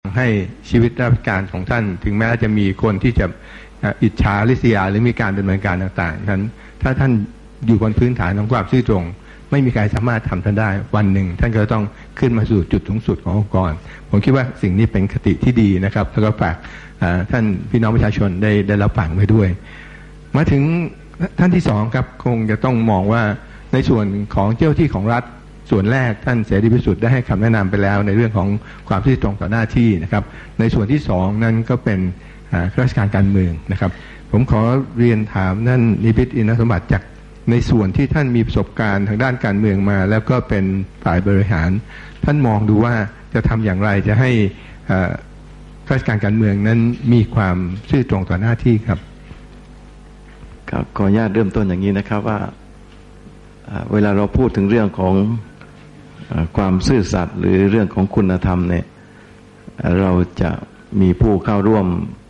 ให้ชีวิตราชการของท่านถึงแม้จะมีคนที่จะอิจฉาริษยาหรือมีการดำเนินการต่างๆนั้นถ้าท่านอยู่บนพื้นฐานของความซื่อตรงไม่มีใครสามารถทำท่านได้วันหนึ่งท่านก็ต้องขึ้นมาสู่จุดสูงสุดขององค์กรผมคิดว่าสิ่งนี้เป็นคติที่ดีนะครับแล้วก็ฝากท่านพี่น้องประชาชนได้รับฟังไว้ด้วยมาถึงท่านที่สองครับคงจะต้องมองว่าในส่วนของเจ้าที่ของรัฐส่วนแรกท่านเสรีพิสุทธิ์ได้ให้คำแนะนำไปแล้วในเรื่องของความซื่อตรงต่อหน้าที่นะครับในส่วนที่สองนั้นก็เป็นข้าราชการการเมืองนะครับผมขอเรียนถามท่านนิพิษอินทรสมบัติจากในส่วนที่ท่านมีประสบการณ์ทางด้านการเมืองมาแล้วก็เป็นฝ่ายบริหารท่านมองดูว่าจะทำอย่างไรจะให้ข้าราชการการเมืองนั้นมีความซื่อตรงต่อหน้าที่ครับครับขออนุญาตเริ่มต้นอย่างนี้นะครับว่าเวลาเราพูดถึงเรื่องของความซื่อสัตย์หรือเรื่องของคุณธรรมเนี่ยเราจะมีผู้เข้าร่วม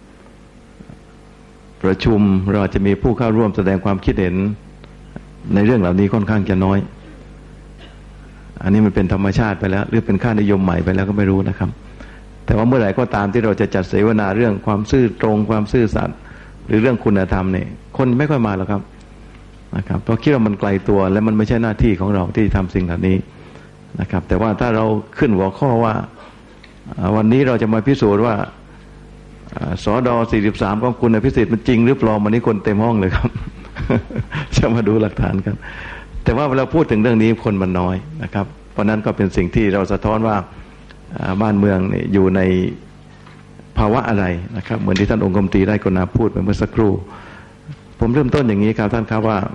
ประชุมเราจะมีผู้เข้าร่วมแสดงความคิดเห็นในเรื่องเหล่านี้ค่อนข้างจะน้อยอันนี้มันเป็นธรรมชาติไปแล้วหรือเป็นค่านิยมใหม่ไปแล้วก็ไม่รู้นะครับแต่ว่าเมื่อไหร่ก็ตามที่เราจะจัดเสวนาเรื่องความซื่อตรงความซื่อสัตย์หรือเรื่องคุณธรรมเนี่ยคนไม่ค่อยมาหรอกครับนะครับเพราะคิดว่ามันไกลตัวและมันไม่ใช่หน้าที่ของเราที่ทำสิ่งเหล่านี้นะครับแต่ว่าถ้าเราขึ้นหัวข้อว่าวันนี้เราจะมาพิสูจน์ว่าสด43ของคุณพิสิทธิ์มันจริงหรือเปล่าวันนี้คนเต็มห้องเลยครับ จะมาดูหลักฐานกันแต่ว่าเวลาพูดถึงเรื่องนี้คนมันน้อยนะครับเพราะนั้นก็เป็นสิ่งที่เราสะท้อนว่าบ้านเมืองอยู่ในภาวะอะไรนะครับเหมือนที่ท่านองค์กรมตรีได้กรุณาพูดไปเมื่อสักครู่ผมเริ่มต้นอย่างนี้ครับท่านครับว่า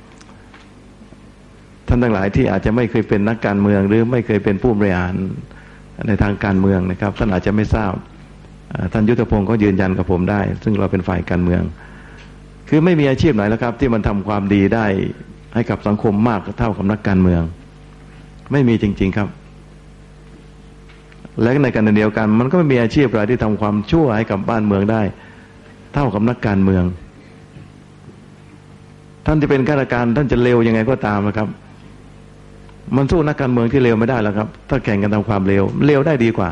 ท่านทั้งหลายที่อาจจะไม่เคยเป็นนักการเมืองหรือไม่เคยเป็นผู้บริหารในทางการเมืองนะครับท่านอาจจะไม่ทราบท่านยุทธพงศ์ก็ยืนยันกับผมได้ซึ่งเราเป็นฝ่ายการเมืองคือไม่มีอาชีพไหนแล้วครับที่มันทำความดีได้ให้กับสังคมมากเท่ากับนักการเมืองไม่มีจริงๆครับและในขณะเดียวกันมันก็ไม่มีอาชีพอะไรที่ทำความชั่วให้กับบ้านเมืองได้เท่ากับนักการเมืองท่านที่เป็นข้าราชการท่านจะเลวยังไงก็ตามนะครับมันสู้นักการเมืองที่เลวไม่ได้แล้วครับถ้าแข่งกันทำความเลวได้ดีกว่า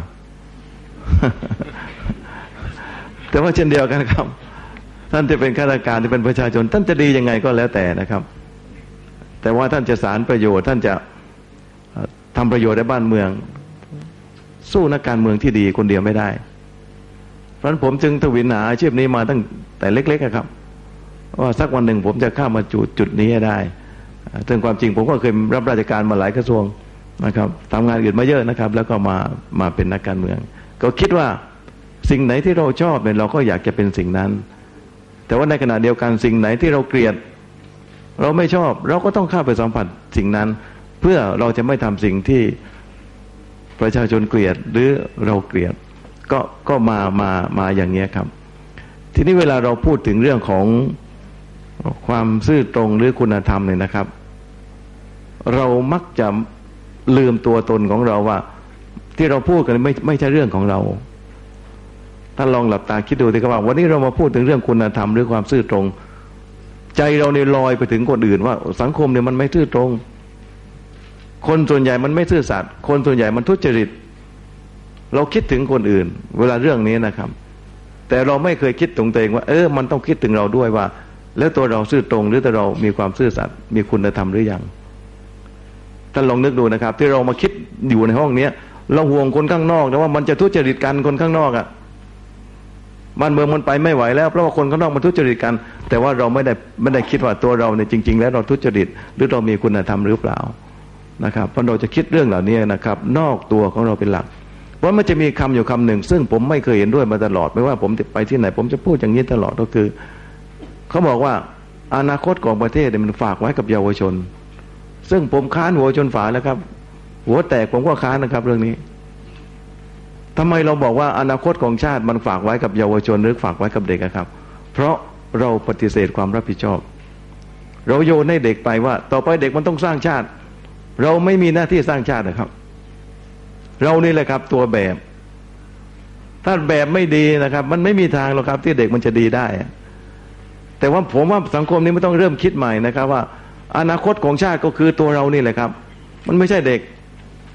แต่ว่าเช่นเดียวกันครับท่านจะเป็นข้าราชการที่เป็นประชาชนท่านจะดียังไงก็แล้วแต่นะครับแต่ว่าท่านจะสารประโยชน์ท่านจะทำประโยชน์ในบ้านเมืองสู้นักการเมืองที่ดีคนเดียวไม่ได้เพราะฉะนั้นผมจึงทวินหาอาชีพนี้มาตั้งแต่เล็กๆครับว่าสักวันหนึ่งผมจะเข้ามาจุดนี้ได้ซึ่งความจริงผมก็เคยรับราชการมาหลายกระทรวงนะครับทำงานอื่นมาเยอะนะครับแล้วก็มาเป็นนักการเมืองก็คิดว่าสิ่งไหนที่เราชอบเนี่ยเราก็อยากจะเป็นสิ่งนั้นแต่ว่าในขณะเดียวกันสิ่งไหนที่เราเกลียดเราไม่ชอบเราก็ต้องเข้าไปสัมผัสสิ่งนั้นเพื่อเราจะไม่ทำสิ่งที่ประชาชนเกลียดหรือเราเกลียดก็มาอย่างเงี้ยครับทีนี้เวลาเราพูดถึงเรื่องของความซื่อตรงหรือคุณธรรมเนี่ยนะครับเรามักจะลืมตัวตนของเราว่าที่เราพูดกันไม่ใช่เรื่องของเราท่านลองหลับตาคิดดูสิครับว่าวันนี้เรามาพูดถึงเรื่องคุณธรรมหรือความซื่อตรงใจเราเนี่ยลอยไปถึงคนอื่นว่าสังคมเนี่ยมันไม่ซื่อตรงคนส่วนใหญ่มันไม่ซื่อสัตย์คนส่วนใหญ่มันทุจริตเราคิดถึงคนอื่นเวลาเรื่องนี้นะครับแต่เราไม่เคยคิดถึงตัวเองว่ามันต้องคิดถึงเราด้วยว่าแล้วตัวเราซื่อตรงหรือตัวเรามีความซื่อสัตย์มีคุณธรรมหรือยังท่านลองนึกดูนะครับที่เรามาคิดอยู่ในห้องนี้เราห่วงคนข้างนอกนะว่ามันจะทุจริตกันคนข้างนอกบ้านเมืองมันไปไม่ไหวแล้วเพราะว่าคนข้างนอกมันทุจริตกันแต่ว่าเราไม่ได้คิดว่าตัวเราเนี่ยจริงๆแล้วเราทุจริตหรือเรามีคุณธรรมหรือเปล่านะครับเพราะเราจะคิดเรื่องเหล่านี้นะครับนอกตัวของเราเป็นหลักเพราะมันจะมีคำอยู่คำหนึ่งซึ่งผมไม่เคยเห็นด้วยมาตลอดไม่ว่าผมจะไปที่ไหนผมจะพูดอย่างนี้ตลอดก็คือเขาบอกว่าอนาคตของประเทศเนี่ยมันฝากไว้กับเยาวชนซึ่งผมค้านหัวชนฝาแล้วครับหัวแตกผมก็ค้านนะครับเรื่องนี้ทำไมเราบอกว่าอนาคตของชาติมันฝากไว้กับเยาวชนหรือฝากไว้กับเด็กครับเพราะเราปฏิเสธความรับผิดชอบเราโยนให้เด็กไปว่าต่อไปเด็กมันต้องสร้างชาติเราไม่มีหน้าที่สร้างชาตินะครับเรานี่แหละครับตัวแบบถ้าแบบไม่ดีนะครับมันไม่มีทางหรอกครับที่เด็กมันจะดีได้แต่ว่าผมว่าสังคมนี้มันต้องเริ่มคิดใหม่นะครับว่าอนาคตของชาติก็คือตัวเรานี่แหละครับมันไม่ใช่เด็ก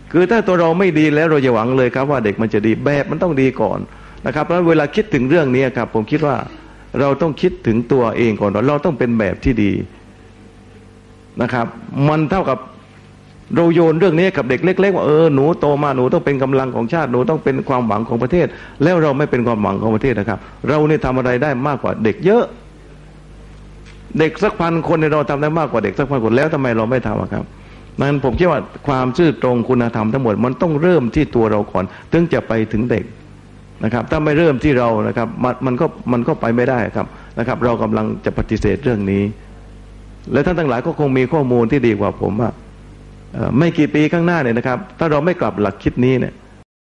คือถ้าตัวเราไม่ดีแล้วเราจะหวังเลยครับว่าเด็กมันจะดีแบบมันต้องดีก่อนนะครับเพราะเวลาคิดถึงเรื่องนี้ครับผมคิดว่าเราต้องคิดถึงตัวเองก่อนเราต้องเป็นแบบที่ดีนะครับมันเท่ากับเราโยนเรื่องนี้กับเด็กเล็กๆว่าหนูโตมาหนูต้องเป็นกำลังของชาติหนูต้องเป็นความหวังของประเทศแล้วเราไม่เป็นความหวังของประเทศนะครับเราเนี่ยทำอะไรได้มากกว่าเด็กเยอะเด็กสัก1,000 คนเนี่ยเราทำได้มากกว่าเด็กสัก1,000 คนแล้วทำไมเราไม่ทำครับนั้นผมคิดว่าความซื่อตรงคุณธรรมทั้งหมดมันต้องเริ่มที่ตัวเราก่อนถึงจะไปถึงเด็กนะครับถ้าไม่เริ่มที่เรานะครับมันก็ไปไม่ได้ครับนะครับเรากำลังจะปฏิเสธเรื่องนี้และท่านทั้งหลายก็คงมีข้อมูลที่ดีกว่าผมว่าไม่กี่ปีข้างหน้าเนี่ยนะครับถ้าเราไม่กลับหลักคิดนี้เนี่ย